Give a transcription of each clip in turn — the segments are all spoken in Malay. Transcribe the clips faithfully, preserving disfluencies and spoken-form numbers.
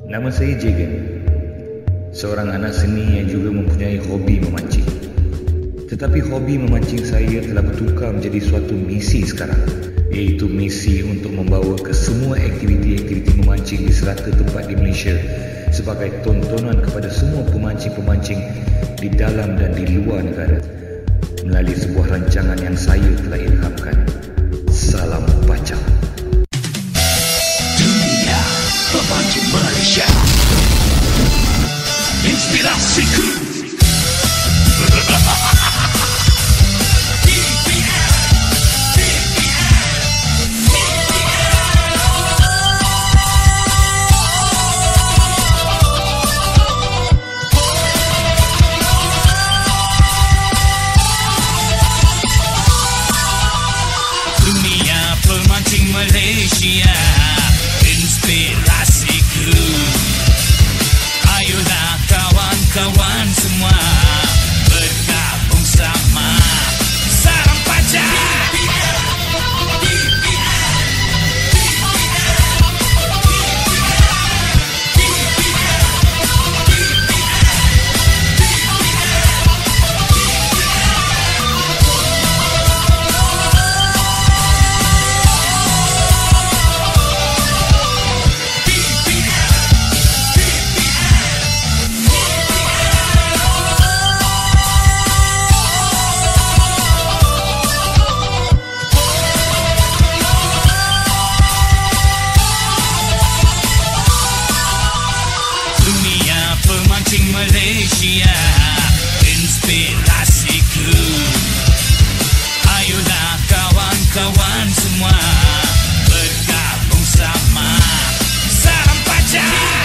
Nama saya Jagan, seorang anak seni yang juga mempunyai hobi memancing. Tetapi hobi memancing saya telah bertukar menjadi suatu misi sekarang, iaitu misi untuk membawa ke semua aktiviti-aktiviti memancing di serata tempat di Malaysia sebagai tontonan kepada semua pemancing-pemancing di dalam dan di luar negara melalui sebuah rancangan yang saya telah ilhamkan. Salam Pacak. Dunia Pemancing Malaysia, inspirasiku. Dunia Pemancing Malaysia, inspirasiku. Ayolah kawan-kawan semua bergabung sama Sarang Pacak. Pemancing Malaysia, inspirasiku. Ayolah kawan-kawan semua bergabung sama Sarang Pacak.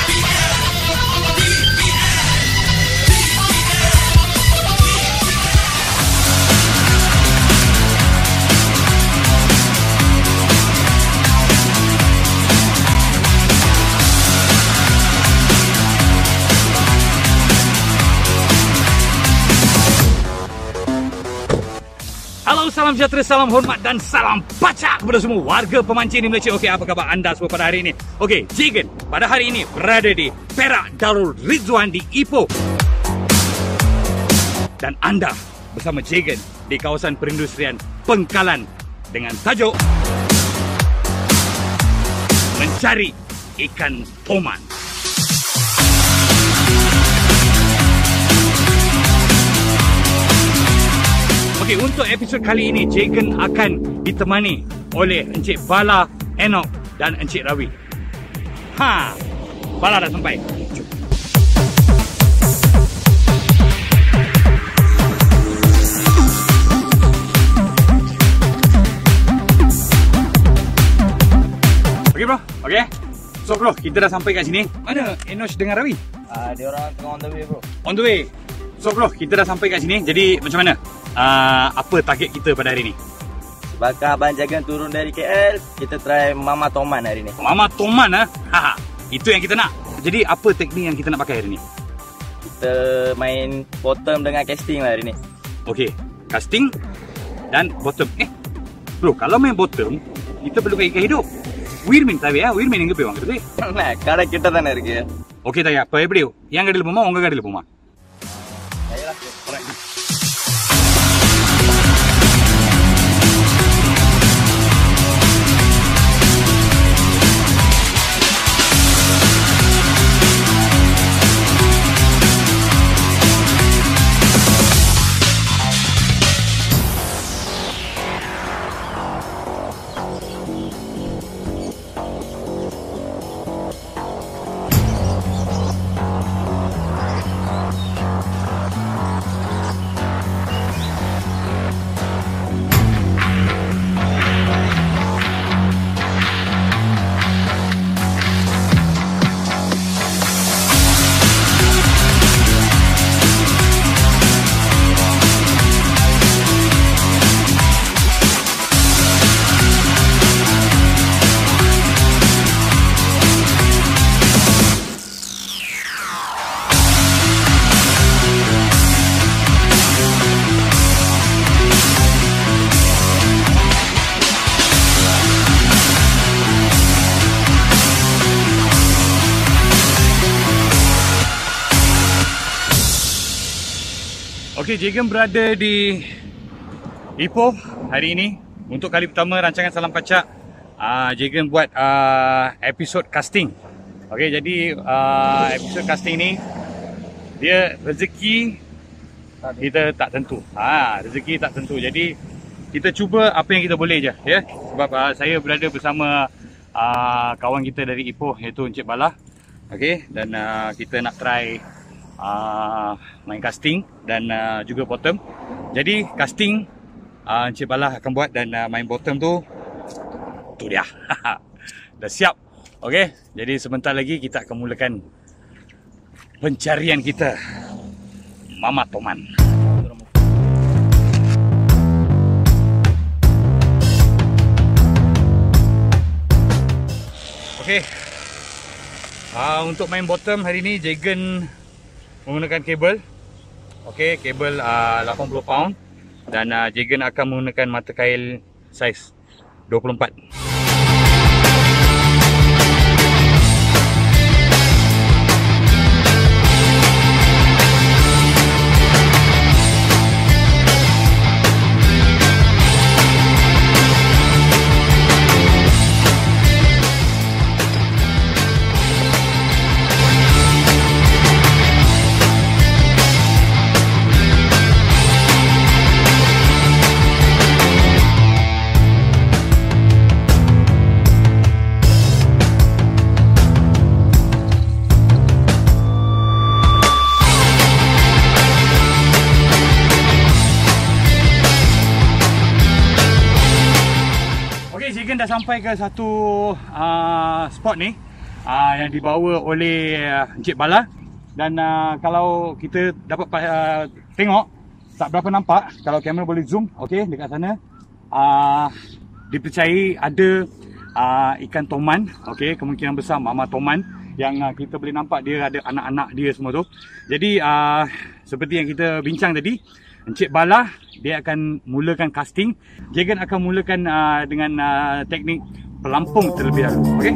Halo, salam sejahtera, salam hormat dan salam pacak kepada semua warga pemancing di Malaysia. Okey, apa khabar anda semua pada hari ini? Okey, Jagan pada hari ini berada di Perak Darul Rizwan di Ipoh. Dan anda bersama Jagan di kawasan perindustrian Pengkalan dengan tajuk Mencari Ikan Toman. Okey, untuk episod kali ini Jagan akan ditemani oleh Encik Bala, Enoch dan Encik Rawi. Ha, Bala dah sampai. Jom. Okey bro, okey. So bro, kita dah sampai kat sini. Mana Enoch dengan Rawi? Ah, uh, dia orang tengah on the way bro. On the way. So bro, kita dah sampai kat sini. Jadi macam mana? Uh, apa target kita pada hari ni? Bakal Abang Jagan turun dari K L, kita try Mama Toman hari ni. Mama Toman ah. Ha. Itu yang kita nak. Jadi apa teknik yang kita nak pakai hari ni? Kita main bottom dengan casting lah hari ni. Okey, casting dan bottom. Eh, bro, kalau main bottom, kita perlu ikan hidup. Weirmin tadi ya, weirmin எங்க போய் வாங்குறது? நான் கடை கிட்ட தானே இருக்கு. ஓகே தாயா, இப்போ எப்படி என் கடையில் போமா உங்க கடையில் போமா? Okey, Jegen berada di Ipoh hari ini. Untuk kali pertama rancangan Salam Pacak, uh, Jegen buat uh, episod casting. Okey, jadi uh, episod casting ni dia rezeki kita tak tentu. Ha, rezeki tak tentu. Jadi kita cuba apa yang kita boleh je, ya. Sebab uh, saya berada bersama uh, kawan kita dari Ipoh, iaitu Encik Bala. Okey, dan uh, kita nak try uh, main casting dan uh, juga bottom. Jadi casting uh, Encik Bala akan buat, dan uh, main bottom tu tu dia. Dah siap. Okey, jadi sebentar lagi kita akan mulakan pencarian kita Mama Toman. Okey. Uh, untuk main bottom hari ni Jegen menggunakan kabel. Okey, kabel uh, lapan puluh pound, dan uh, Jegen akan menggunakan mata kail saiz dua puluh empat. Dah sampai ke satu uh, spot ni uh, yang dibawa oleh uh, Encik Bala, dan uh, kalau kita dapat uh, tengok, tak berapa nampak kalau kamera boleh zoom. Okey, dekat sana uh, dipercayai ada uh, ikan toman. Okey, kemungkinan besar Mama Toman, yang uh, kita boleh nampak dia ada anak-anak dia semua tu. Jadi uh, seperti yang kita bincang tadi, Encik Bala dia akan mulakan casting. Jegen akan mulakan uh, dengan uh, teknik pelampung terlebih dahulu. Okey.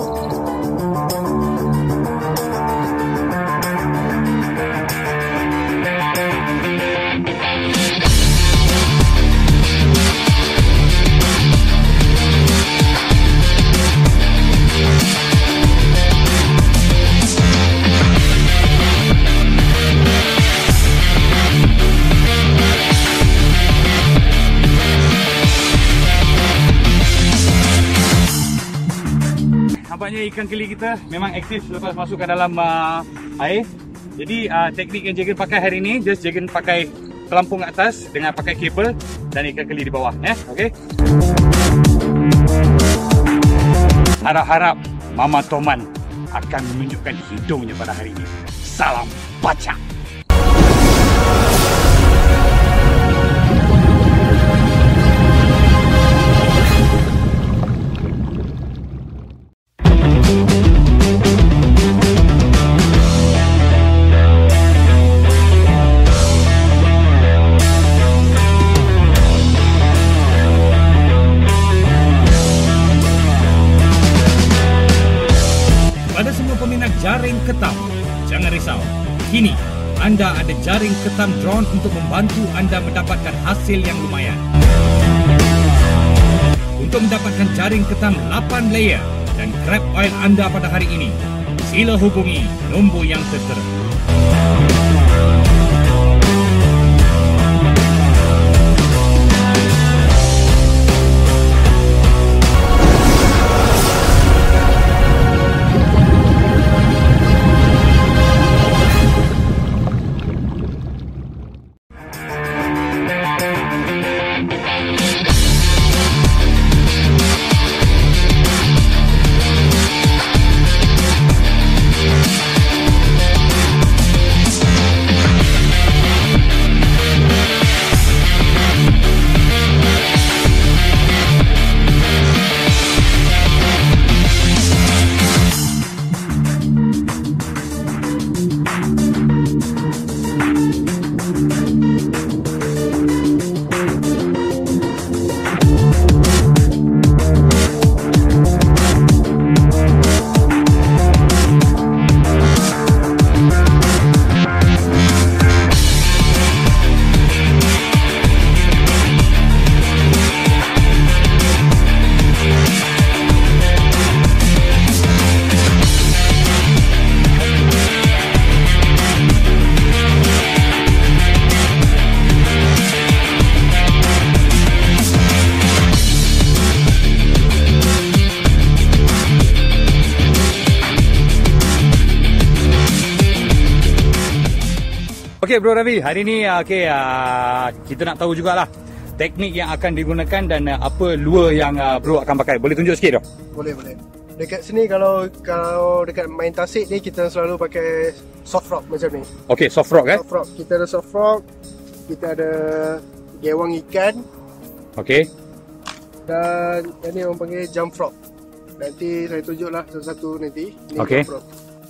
Nampaknya ikan keli kita memang aktif lepas masuk ke dalam uh, air. Jadi uh, teknik yang Jegen pakai hari ini, just Jegen pakai pelampung atas dengan pakai kabel dan ikan keli di bawah, ya. Okey. Harap-harap Mama Toman akan menunjukkan hidungnya pada hari ini. Salam Pacak. Jaring ketam, jangan risau. Kini anda ada jaring ketam drone untuk membantu anda mendapatkan hasil yang lumayan. Untuk mendapatkan jaring ketam lapan layer dan grab oil anda pada hari ini, sila hubungi nombor yang tertera. Okey Bro Ravi, hari ni okay, uh, kita nak tahu jugalah teknik yang akan digunakan dan uh, apa lure yang uh, Bro akan pakai. Boleh tunjuk sikit tak? Boleh, boleh. Dekat sini kalau kalau dekat main tasik ni kita selalu pakai soft rock macam ni. Okey, soft rock eh? Soft rock. Kita ada soft rock, kita ada gewang ikan. Okey. Dan yang ni orang panggil jump frog. Nanti saya tunjuklah satu-satu nanti. Ni Okey. jump frog.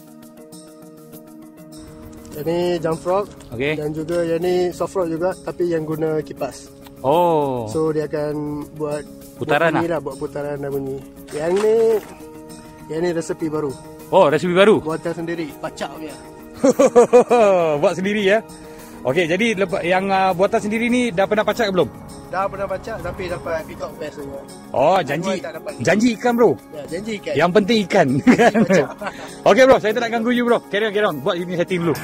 Yang ni jump frog. Okey. Dan juga yang ni soft rock juga tapi yang guna kipas. Oh. So dia akan buat Putaran buat bunyi lah? lah, buat putaran dan bunyi. Yang ni yang ni resepi baru. Oh, resepi baru. Buatan sendiri, pacak punya. Buat sendiri ya. Okey, jadi lepas yang uh, buatan sendiri ni dah pernah pacak ke belum? Dah pernah pacak tapi dapat peacock bass saja. Oh, janji. Tak dapat. Janji ikan bro. Ya, janji ikan. Yang penting ikan. Pacak. Okey bro, saya tak nak ganggu you bro. Carry on, carry on. Buat ini setting dulu.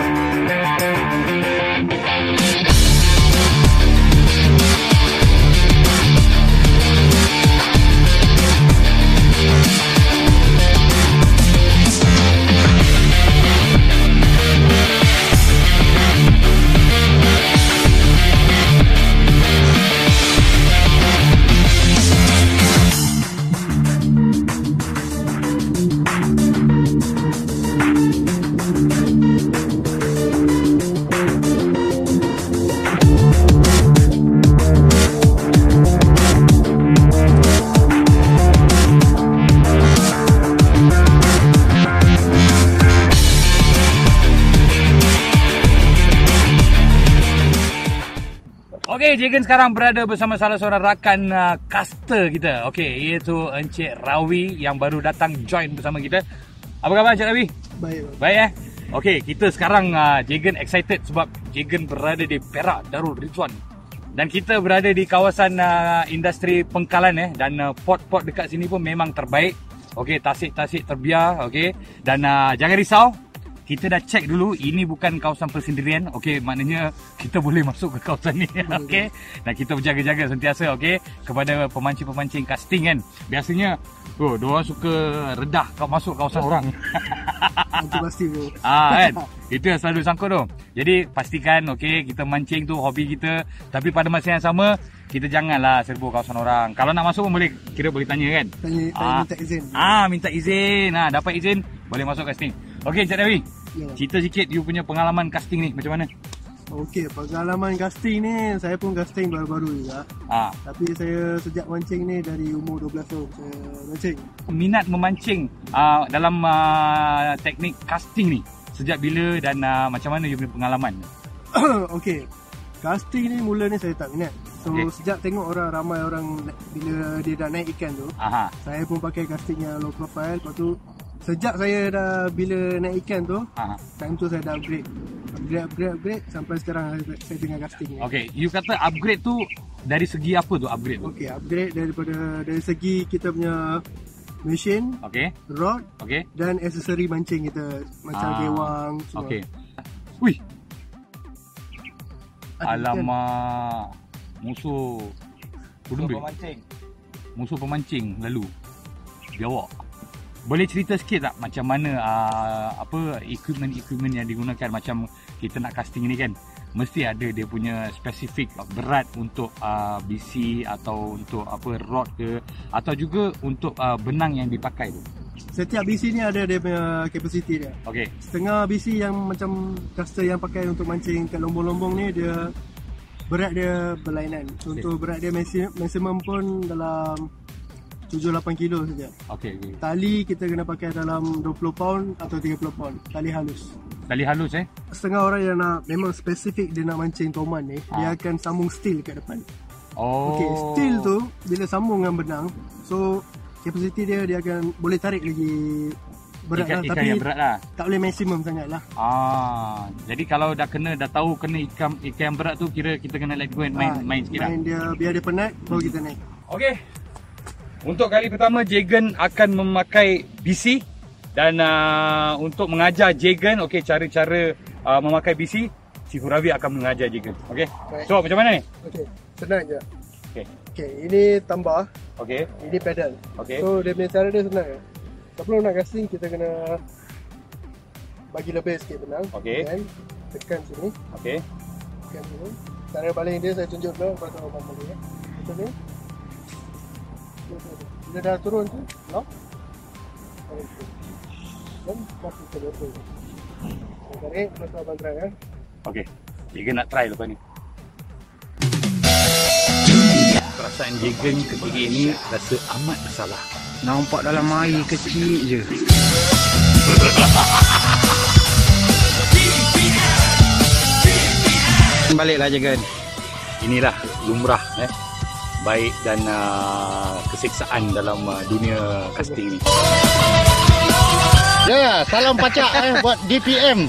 Okey, Jegen sekarang berada bersama salah seorang rakan uh, caster kita. Okey, iaitu Encik Rawi yang baru datang join bersama kita. Apa khabar Encik Rawi? Baik. Baik eh? Okey, kita sekarang uh, Jegen excited sebab Jegen berada di Perak, Darul Rizwan. Dan kita berada di kawasan uh, industri Pengkalan eh dan uh, port-port dekat sini pun memang terbaik. Okey, tasik-tasik terbiar, okey. Dan uh, jangan risau. Kita dah check dulu, ini bukan kawasan persendirian. Okey, maknanya kita boleh masuk ke kawasan ni. Okey. Dan kita berjaga-jaga sentiasa okey kepada pemancing-pemancing casting kan. Biasanya oh, diorang suka redah kau masuk kawasan orang. Itu pasti bro. Ah kan. Itu yang selalu sangkut tu. Jadi pastikan okey kita mancing tu hobi kita, tapi pada masa yang sama kita janganlah serbu kawasan orang. Kalau nak masuk pun boleh, kira boleh tanya kan. Tanya, tanya ah, minta izin. Ah, minta izin. Ah, dapat izin boleh masuk casting. Okey, Encik Rawi. Ya. Cerita sikit you punya pengalaman casting ni macam mana? Okey, pengalaman casting ni saya pun casting baru-baru juga. Ah. Tapi saya sejak mancing ni dari umur dua belas tahun saya mancing. Minat memancing uh, dalam uh, teknik casting ni sejak bila dan uh, macam mana you punya pengalaman? Okey. Casting ni mula ni saya tak minat. So Okay. sejak tengok orang ramai orang bila dia dah naik ikan tu, Aha. saya pun pakai casting yang low profile. Lepas tu sejak saya dah bila naik ikan tu, Aha. time tu saya dah upgrade. Upgrade, upgrade, upgrade sampai sekarang saya, saya tengah casting ni. Okey, you kata upgrade tu dari segi apa tu upgrade tu? Okey, upgrade daripada dari segi kita punya mesin, Okey. rod Okey. dan aksesori mancing kita macam Ah, gewang semua. Okey. Wih, Ada ikan. alamak. Musuh Kudumbe. Pemancing. Musuh pemancing lalu. Biawak. Boleh cerita sikit tak macam mana uh, apa equipment-equipment yang digunakan macam kita nak casting ni kan? Mesti ada dia punya spesifik berat untuk uh, B C atau untuk apa rod ke atau juga untuk uh, benang yang dipakai tu. Setiap B C ni ada dia punya capacity dia. Okey. Setengah B C yang macam caster yang pakai untuk mancing kat lombong-lombong ni dia berat dia berlainan. Untuk berat dia maksimum, maksimum pun dalam tujuh lapan kilo saja. Okey, okey. Tali kita kena pakai dalam dua puluh pound atau tiga puluh pound. Tali halus. Tali halus eh? Setengah orang yang nak memang spesifik dia nak mancing toman ni, Ha. dia akan sambung steel kat depan. Oh. Okey, steel tu bila sambung dengan benang, so capacity dia dia akan boleh tarik lagi berat ikan, lah, ikan tapi yang berat lah. tak boleh maksimum sangat lah. Ah, jadi kalau dah kena dah tahu kena ikan ikan yang berat tu kira kita kena let go and main Ha, main sikit lah. main dia biar dia penat baru kita naik. Okey. Untuk kali pertama Jegen akan memakai B C dan uh, untuk mengajar Jegen okey cara-cara uh, memakai B C si Hurawi akan mengajar Jegen. Okey. Baik. So macam mana ni? Okey, senang je. Okey. Okey, ini tambah, Okey. ini pedal. Okey. So dia punya cara dia senang je. Sebelum nak casting kita kena bagi lebih sikit benang. Okey. Kan? tekan sini. Okey. Tekan sini. Cara baling dia saya tunjuk dulu, lepas tu abang baling ya. Macam ni. Bila dah turun tu, lock. Dan masuk ke botol. Tarik, lepas tu abang try ya. Okey. Jegen nak try lepas ni. Perasaan Jegen ketika ini rasa amat bersalah. Nampak dalam air kecil je. Baliklah Jegen. Inilah lumrah eh. Baik dan uh, kesiksaan dalam uh, dunia casting ni. Ya, yeah, salam pacak eh buat D P M.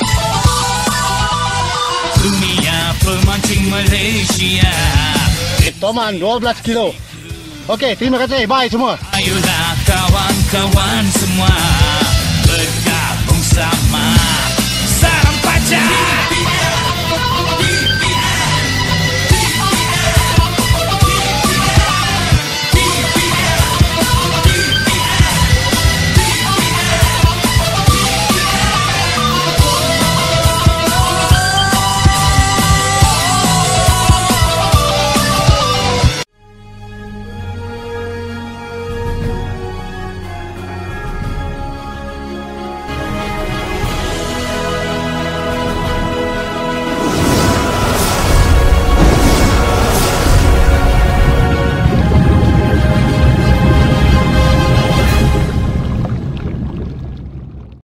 Dunia pemancing Malaysia. Toman dua belas kilo. Okey, terima kasih. Bye semua. Ayolah kawan-kawan semua.